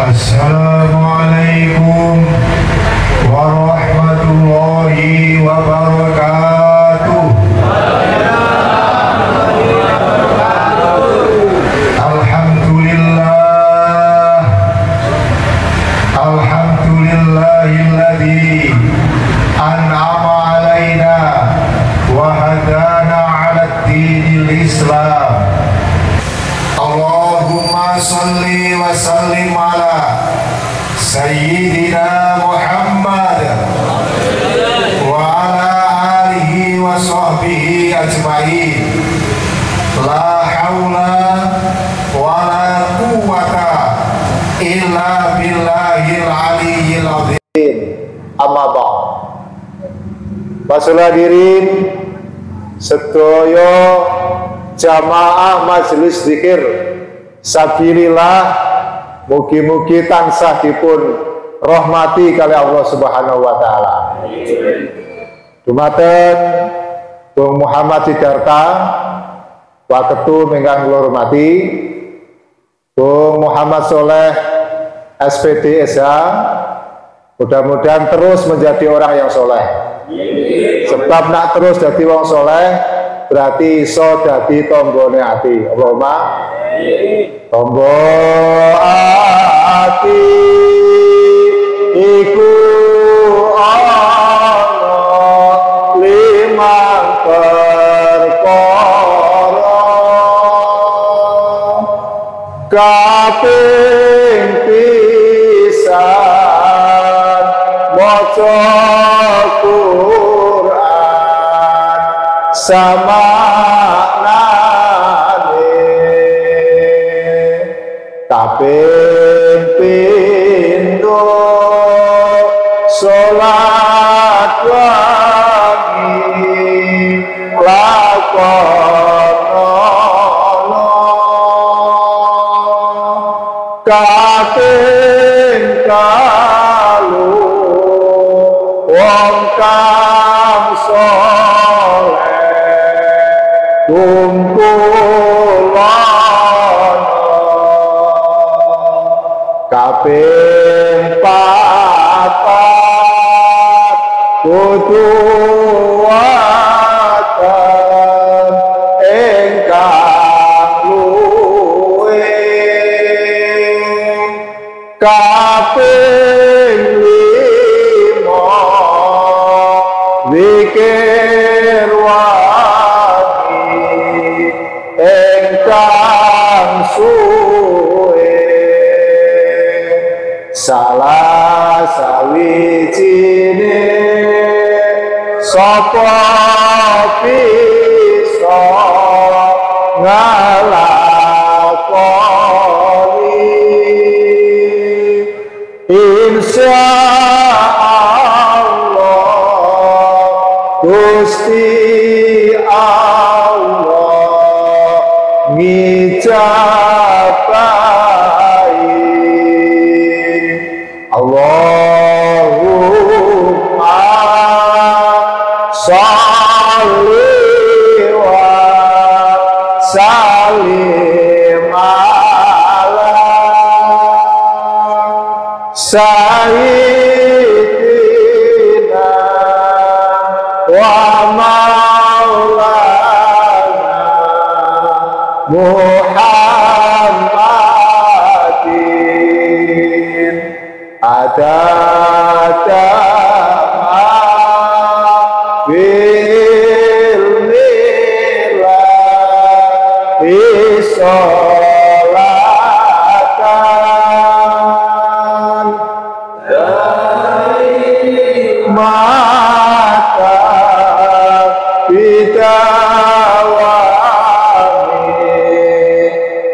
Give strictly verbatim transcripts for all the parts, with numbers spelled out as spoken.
Assalamualaikum warahmatullahi wabarakatuh. Alhamdulillah, alhamdulillahilladzi an'ama alaina wa hadana ala dinil Islam. Allahumma salli wa sallim ala Sayyidina Muhammad wa ala alihi wa sahbihi ajma'in. La hawla wa la quwwata illa billahil aliyyil azim. Amma ba'd. Masalah hadirin sedaya jamaah majelis zikir sabilillah, mugi-mugi tansah dipun rahmati kali Allah Subhanahu wa taala. Dumateng Bung Muhammad Sidarta waketu ingkang kula hormati, Bung Muhammad Soleh S P D S H, mudah-mudahan terus menjadi orang yang soleh. Sebab nak terus jadi wong soleh berarti iso dadi tombone ati. Allahumma tombo ati iku ana limang perkara, kaping pisan maca Quran sama kaping pindho salat wangi lakonono, kaping kalu wong kang saleh kumpulan, kaping papat kudu wonten ingkang luwih, kaping lima zikir wangi ingkang suwe, salah sawijine sapa bisa nglakoni, insyaallah Gusti Allah ngijabahi. Allahumma sholli wa sallim ala sayyidina wa maulana Muhammadin adada bil mila isolatan mata bidawami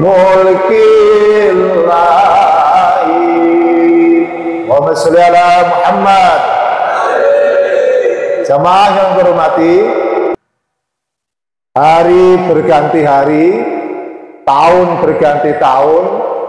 mulkillahi. Allahumma sholli ala Muhammad. Jamaah yang berhormati, hari berganti hari, tahun berganti tahun,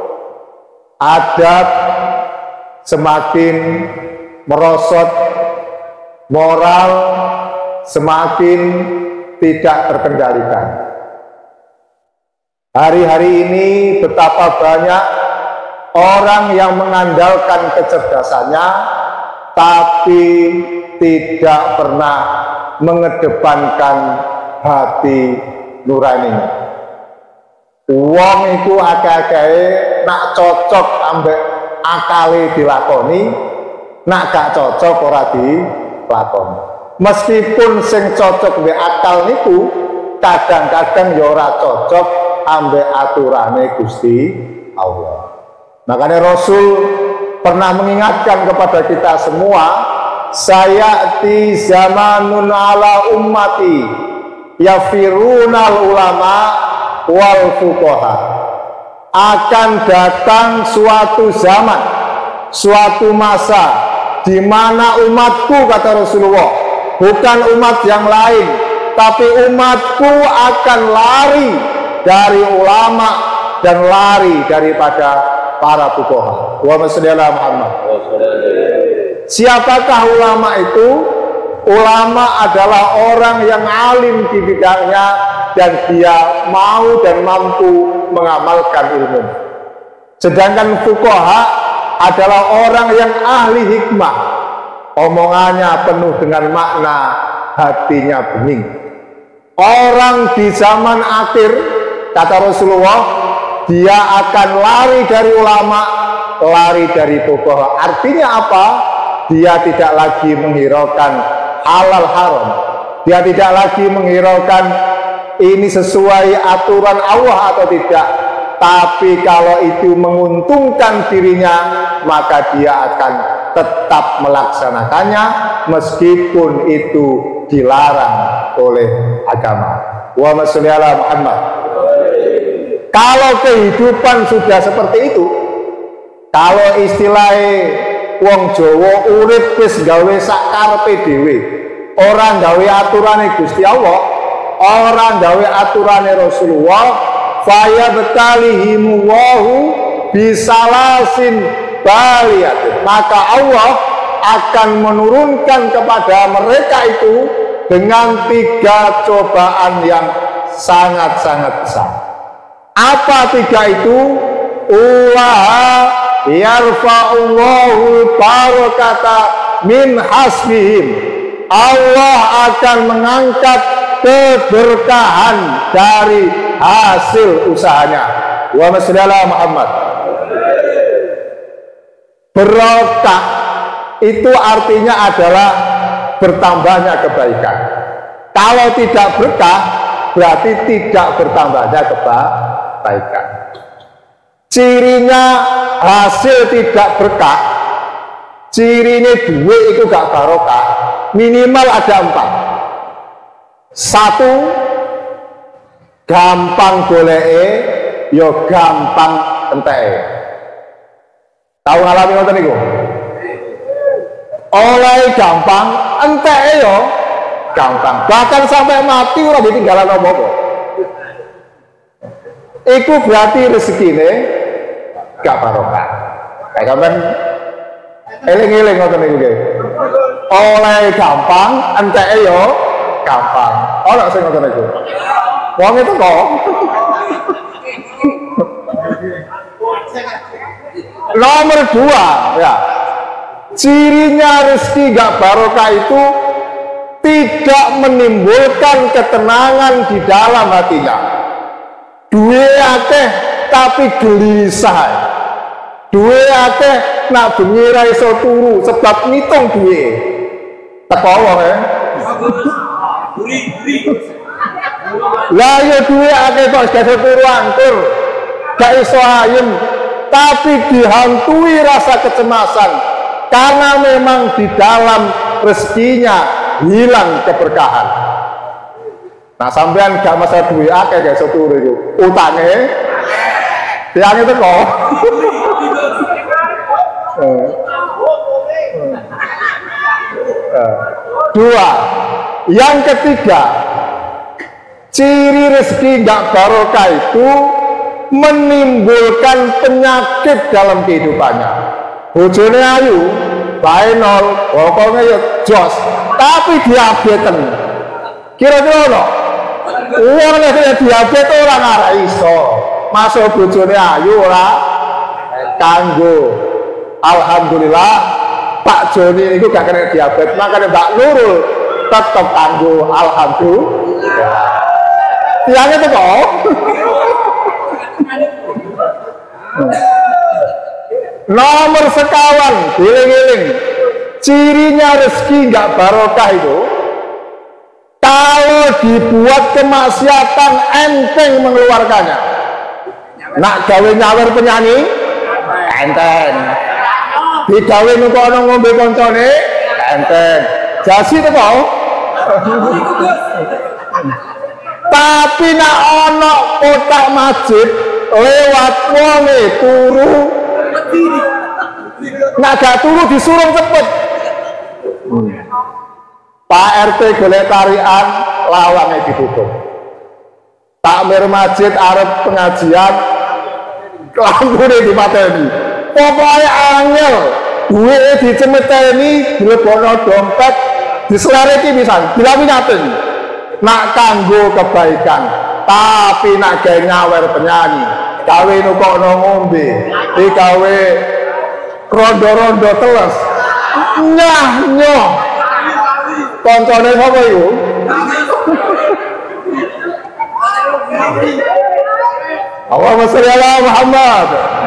adab semakin merosot, moral semakin tidak terkendalikan. Hari-hari ini betapa banyak orang yang mengandalkan kecerdasannya tapi tidak pernah mengedepankan hati nuraninya. Wong iku akeh-akehe nak cocok ambek akale dilakoni, nak gak cocok ora dilakoni. Meskipun sing cocok mbek akal niku kadang-kadang ya ora cocok ambek aturane Gusti Allah. Makanya Rasul pernah mengingatkan kepada kita semua, sayati zamanun ala ummati yafirunal ulama wal fuqaha. Akan datang suatu zaman, suatu masa di mana umatku, kata Rasulullah, bukan umat yang lain, tapi umatku akan lari dari ulama dan lari daripada para fuqaha. Wa sallallahu Muhammad. Siapakah ulama itu? Ulama adalah orang yang alim di bidangnya dan dia mau dan mampu mengamalkan ilmu. Sedangkan fuqaha adalah orang yang ahli hikmah, omongannya penuh dengan makna, hatinya bening. Orang di zaman akhir, kata Rasulullah, dia akan lari dari ulama, lari dari fuqaha. Artinya apa? Dia tidak lagi menghiraukan halal haram, dia tidak lagi menghiraukan ini sesuai aturan Allah atau tidak, tapi kalau itu menguntungkan dirinya maka dia akan tetap melaksanakannya meskipun itu dilarang oleh agama. Wa sallallahu Muhammad. Kalau kehidupan sudah seperti itu, kalau istilahnya wong Jawa urip wis gawe sak karepe dhewe, ora gawe aturane Gusti Allah, ora gawe aturane Rasulullah, fayabtalihim wahu bisalasin baliyatin, maka Allah akan menurunkan kepada mereka itu dengan tiga cobaan yang sangat-sangat besar. Apa tiga itu? Ulaha yarfa'ullahu barakata min hasbihim, Allah akan mengangkat keberkahan dari hasil usahanya. Wa sallallahu Muhammad. Berkah itu artinya adalah bertambahnya kebaikan. Kalau tidak berkah berarti tidak bertambahnya kebaikan. Cirinya hasil tidak berkah, cirinya duit itu gak barokah, minimal ada empat. Satu, gampang goleke, yo gampang enteke. Tahu ngalami ngoten niku? Oleh gampang, enteke yo gampang. Bahkan sampai mati ora ditinggalan apa-apa. Iku berarti rezekine gak barokah. Kayak sampean eling-eling ngoten niku nggih. Oleh gampang, enteke yo gampang. Ono sing ngoten niku. Wong itu kok. Nomor dua, ya. Cirinya rezeki gak barokah itu tidak menimbulkan ketenangan di dalam hatinya. Duwe akeh tapi gelisah. Duwe akeh nak bengi ra iso turu sebab ngitung duwe. Teko wae. Lah ya duwe akeh kok gak iso turu angkur. Gak iso ayem, tapi dihantui rasa kecemasan karena memang di dalam rezekinya hilang keberkahan. Nah sampean gak masa duwe akeh gak iso turu iku. Utange tiang itu kok. Dua, yang ketiga, ciri rezeki gak barokah itu menimbulkan penyakit dalam kehidupannya. Bojone ayu, bae nol, pokoknya ya jos, tapi diabetes. Kira-kira ono? Uang nek diabetes ora ngara iso. Masuk bojone ayu ora kanggo alhamdulillah Pak Joni itu gak kena diabetes, makanya Mbak Nurul tetap kanggo alhamdulillah. Tiangnya tuh kok. Nomor sekawan, giling-giling, cirinya rezeki nggak barokah itu kalau dibuat kemaksiatan enteng mengeluarkannya. Nak gawe nyawer penyanyi enteng, digawe nukono ngombe koncone enteng, jasi tuh kok. Tapi nak ono kotak masjid lewat wonge turu, nak gak turu disuruh cepet. hmm. Pak R T golek tarian, lawangnya ditutup. Takmir masjid arep pengajian, lampune dipateni. Pokoknya angel, duwe dicemeteni, dilebono dompet, diselereki pisan, dilawinaten. Nak kanggo kebaikan, tapi nak gawe nyawer penyanyi, gawe nukono ngombe, digawe rondo-rondo teles, nyah nyoh, koncone sapa iku? Allahumma sholli ala Muhammad.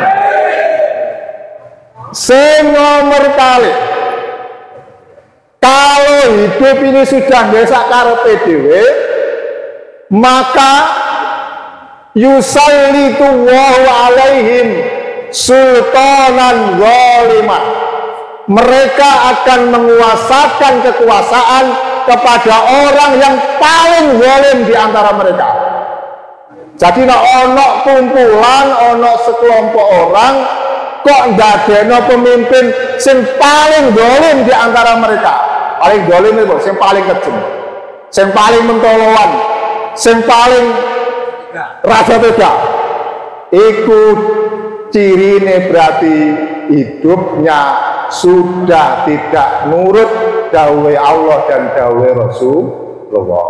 Sing nomor kali, kalau hidup ini sudah ngesak karepe dhewe, maka yusallitu Allahu alaihim sultanan zaliman. Mereka akan menguasakan kekuasaan kepada orang yang paling zalim di antara mereka. Jadi nek ono kumpulan, ono sekelompok orang kok ndadekno pemimpin sing paling zalim di antara mereka. Paling zalim itu sing paling kejem, sing paling mentoloan, sing paling raja tega. Iku cirine berarti hidupnya sudah tidak nurut dawe Allah dan dawe Rasulullah.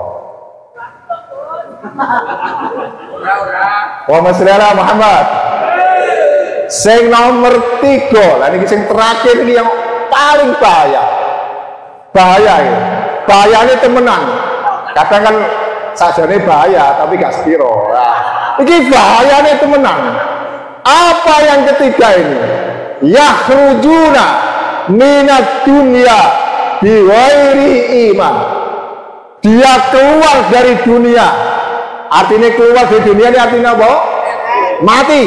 Wa masyaallah Muhammad. Sing nomor tiga, lah ini sing terakhir ini yang paling bahaya. Bahaya ya. Bahayanya temenan. Kadang kan sajane bahaya tapi gak sepiro. Nah, ini bahayanya temenan. Apa yang ketiga ini? Yakhrujuna minat dunia biwairi iman. Dia keluar dari dunia. Artinya keluar dari dunia ini artinya apa? Mati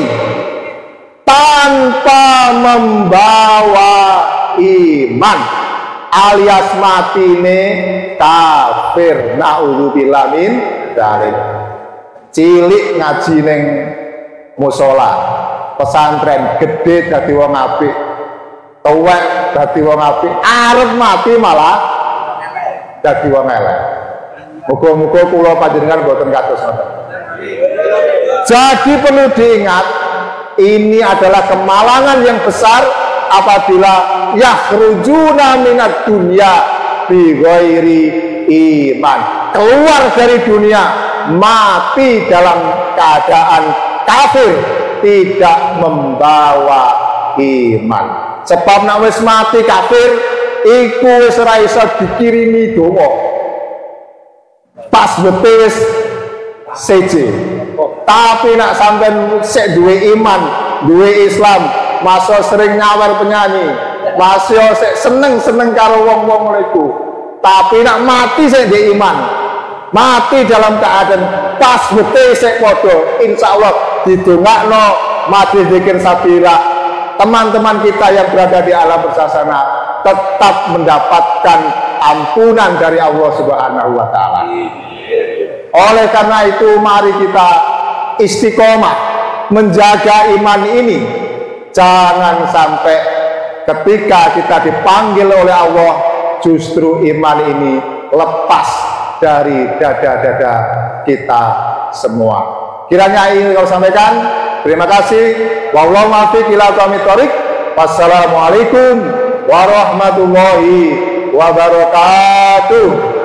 tanpa membawa iman, alias mati ini kafir. Naudzubillah min dzalik. Cilik ngaji ning musola, pesantren gede dadi wong apik, tuwek dadi wong apik, arep mati malah dadi wong elek. Muga-muga kula panjenengan boten kados ngoten. Jadi perlu diingat, ini adalah kemalangan yang besar apabila yakhrujuna minad dunya bi ghairi iman. Keluar dari dunia mati dalam keadaan kafir, tidak membawa iman. Sebab nek wis mati kafir iku wis ora iso dikirimi donga. Pas betis seje. Tapi nak sampean sik duwe iman, duwe Islam, masih sering nyawer penyanyi, masih sik seneng-seneng karo wong-wong niku. Tapi nak mati sik duwe iman, mati dalam keadaan pas betis sik padha, insyaallah didongakno mati zikir sabila. Teman-teman kita yang berada di alam bersasana tetap mendapatkan ampunan dari Allah Subhanahu wa taala. Oleh karena itu mari kita istiqomah menjaga iman ini. Jangan sampai ketika kita dipanggil oleh Allah justru iman ini lepas dari dada-dada kita semua. Kiranya ini kau sampaikan. Terima kasih. Wallahu muwaffiq ila aqwamit thoriq. Wassalamualaikum warahmatullahi wabarakatuh.